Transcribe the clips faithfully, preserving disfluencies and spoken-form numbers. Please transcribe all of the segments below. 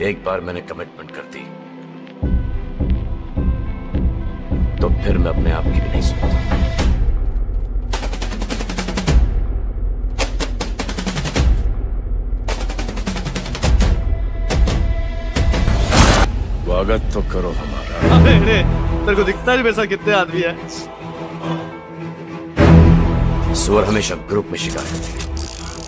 एक बार मैंने कमिटमेंट कर दी तो फिर मैं अपने आप की भी नहीं सुनता। स्वागत तो करो हमारा। अरे रे, तेरे को दिखता नहीं मेरे साथ कितने आदमी है। सुअर हमेशा ग्रुप में शिकार करते हैं।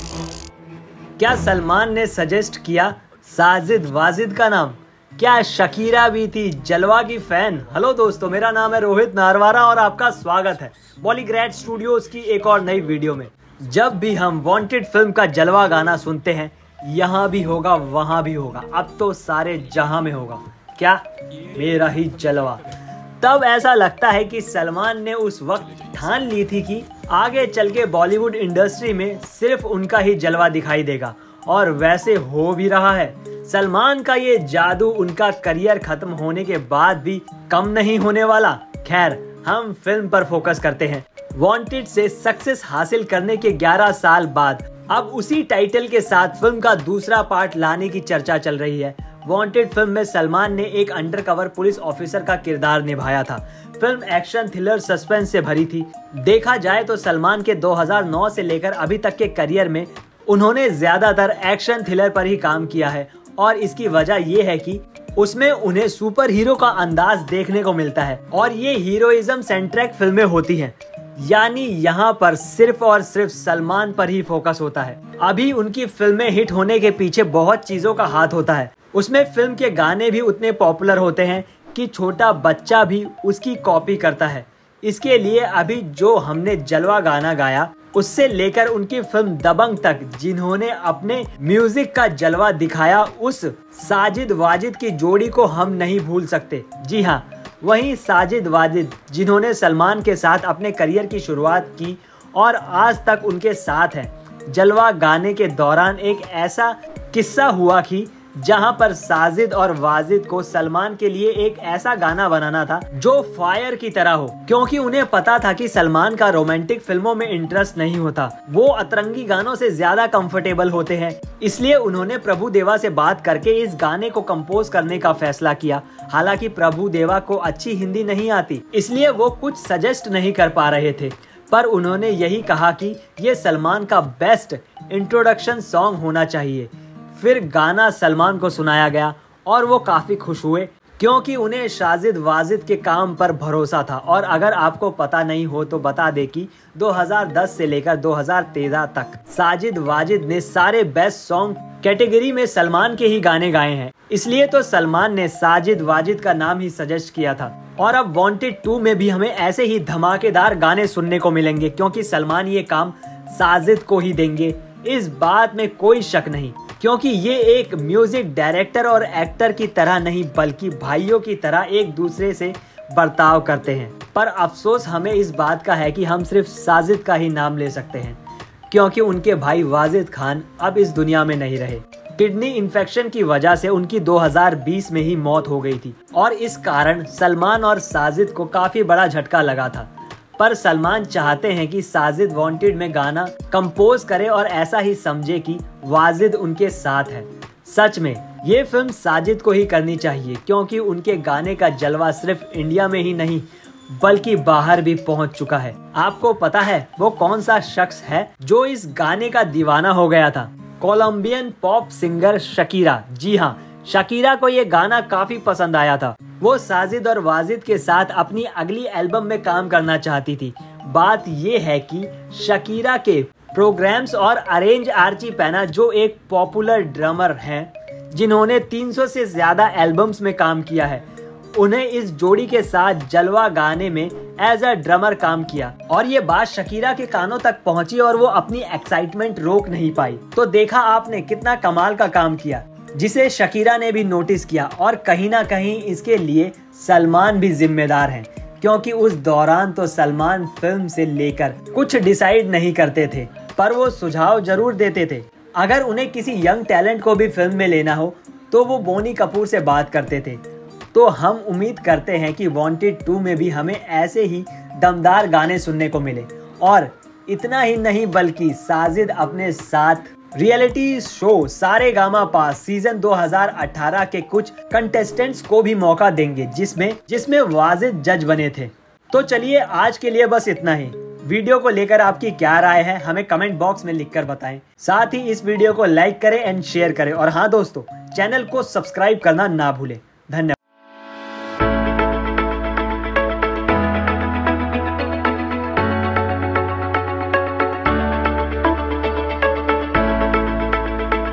क्या सलमान ने सजेस्ट किया साजिद वाजिद का नाम? क्या शकीरा भी थी जलवा की फैन? हेलो दोस्तों, मेरा नाम है रोहित नारवारा और आपका स्वागत है बॉलीग्रैड स्टूडियोज की एक और नई वीडियो में। जब भी हम वांटेड फिल्म का जलवा गाना सुनते हैं, यहाँ भी होगा वहां भी होगा, अब तो सारे जहां में होगा। क्या मेरा ही जलवा। तब ऐसा लगता है कि सलमान ने उस वक्त ठान ली थी कि आगे चल के बॉलीवुड इंडस्ट्री में सिर्फ उनका ही जलवा दिखाई देगा, और वैसे हो भी रहा है। सलमान का ये जादू उनका करियर खत्म होने के बाद भी कम नहीं होने वाला। खैर, हम फिल्म पर फोकस करते हैं। वांटेड से सक्सेस हासिल करने के ग्यारह साल बाद अब उसी टाइटल के साथ फिल्म का दूसरा पार्ट लाने की चर्चा चल रही है। वांटेड फिल्म में सलमान ने एक अंडरकवर पुलिस ऑफिसर का किरदार निभाया था। फिल्म एक्शन, थ्रिलर, सस्पेंस से भरी थी। देखा जाए तो सलमान के दो हज़ार नौ से लेकर अभी तक के करियर में उन्होंने ज्यादातर एक्शन थ्रिलर पर ही काम किया है, और इसकी वजह ये है कि उसमें उन्हें सुपर हीरो का अंदाज देखने को मिलता है और ये हीरोइज्म सेंट्रिक फिल्में होती हैं। यानी यहाँ पर सिर्फ और सिर्फ सलमान पर ही फोकस होता है। अभी उनकी फिल्में हिट होने के पीछे बहुत चीजों का हाथ होता है। उसमें फिल्म के गाने भी उतने पॉपुलर होते हैं कि छोटा बच्चा भी उसकी कॉपी करता है। इसके लिए अभी जो हमने जलवा गाना गाया, उससे लेकर उनकी फिल्म दबंग तक जिन्होंने अपने म्यूजिक का जलवा दिखाया, उस साजिद वाजिद की जोड़ी को हम नहीं भूल सकते। जी हाँ, वही साजिद वाजिद जिन्होंने सलमान के साथ अपने करियर की शुरुआत की और आज तक उनके साथ हैं। जलवा गाने के दौरान एक ऐसा किस्सा हुआ कि जहां पर साजिद और वाजिद को सलमान के लिए एक ऐसा गाना बनाना था जो फायर की तरह हो, क्योंकि उन्हें पता था कि सलमान का रोमांटिक फिल्मों में इंटरेस्ट नहीं होता, वो अतरंगी गानों से ज्यादा कंफर्टेबल होते हैं। इसलिए उन्होंने प्रभु देवा से बात करके इस गाने को कंपोज करने का फैसला किया। हालांकि प्रभु देवा को अच्छी हिंदी नहीं आती, इसलिए वो कुछ सजेस्ट नहीं कर पा रहे थे, पर उन्होंने यही कहा कि ये सलमान का बेस्ट इंट्रोडक्शन सॉन्ग होना चाहिए। फिर गाना सलमान को सुनाया गया और वो काफी खुश हुए, क्योंकि उन्हें साजिद वाजिद के काम पर भरोसा था। और अगर आपको पता नहीं हो तो बता दे कि दो हज़ार दस से लेकर दो हज़ार तेरह तक साजिद वाजिद ने सारे बेस्ट सॉन्ग कैटेगरी में सलमान के ही गाने गाए हैं। इसलिए तो सलमान ने साजिद वाजिद का नाम ही सजेस्ट किया था। और अब वांटेड टू में भी हमें ऐसे ही धमाकेदार गाने सुनने को मिलेंगे, क्योंकि सलमान ये काम साजिद को ही देंगे, इस बात में कोई शक नहीं। क्योंकि ये एक म्यूजिक डायरेक्टर और एक्टर की तरह नहीं, बल्कि भाइयों की तरह एक दूसरे से बर्ताव करते हैं। पर अफसोस हमें इस बात का है कि हम सिर्फ साजिद का ही नाम ले सकते हैं, क्योंकि उनके भाई वाजिद खान अब इस दुनिया में नहीं रहे। किडनी इन्फेक्शन की वजह से उनकी दो हज़ार बीस में ही मौत हो गई थी, और इस कारण सलमान और साजिद को काफी बड़ा झटका लगा था। पर सलमान चाहते हैं कि साजिद वांटेड में गाना कंपोज करे और ऐसा ही समझे कि वाजिद उनके साथ है। सच में ये फिल्म साजिद को ही करनी चाहिए, क्योंकि उनके गाने का जलवा सिर्फ इंडिया में ही नहीं बल्कि बाहर भी पहुंच चुका है। आपको पता है वो कौन सा शख्स है जो इस गाने का दीवाना हो गया था? Colombian pop singer Shakira. जी हाँ, शकीरा को ये गाना काफी पसंद आया था। वो साजिद और वाजिद के साथ अपनी अगली एल्बम में काम करना चाहती थी। बात ये है कि शकीरा के प्रोग्राम्स और अरेंज आर्ची पैना, जो एक पॉपुलर ड्रमर हैं जिन्होंने तीन सौ से ज्यादा एल्बम्स में काम किया है, उन्हें इस जोड़ी के साथ जलवा गाने में एज अ ड्रमर काम किया। और ये बात शकीरा के कानों तक पहुंची और वो अपनी एक्साइटमेंट रोक नहीं पाई। तो देखा आपने कितना कमाल का काम किया, जिसे शकीरा ने भी नोटिस किया। और कहीं ना कहीं इसके लिए सलमान भी जिम्मेदार हैं, क्योंकि उस दौरान तो सलमान फिल्म से लेकर कुछ डिसाइड नहीं करते थे, पर वो सुझाव जरूर देते थे। अगर उन्हें किसी यंग टैलेंट को भी फिल्म में लेना हो तो वो बोनी कपूर से बात करते थे। तो हम उम्मीद करते हैं कि वांटेड टू में भी हमें ऐसे ही दमदार गाने सुनने को मिले। और इतना ही नहीं बल्कि साजिद अपने साथ रियलिटी शो सारे गामा पास सीजन दो हज़ार अठारह के कुछ कंटेस्टेंट्स को भी मौका देंगे, जिसमें जिसमें वाजिद जज बने थे। तो चलिए आज के लिए बस इतना ही। वीडियो को लेकर आपकी क्या राय है हमें कमेंट बॉक्स में लिखकर बताएं। साथ ही इस वीडियो को लाइक करें एंड शेयर करें, और हाँ दोस्तों, चैनल को सब्सक्राइब करना ना भूलें। धन्यवाद।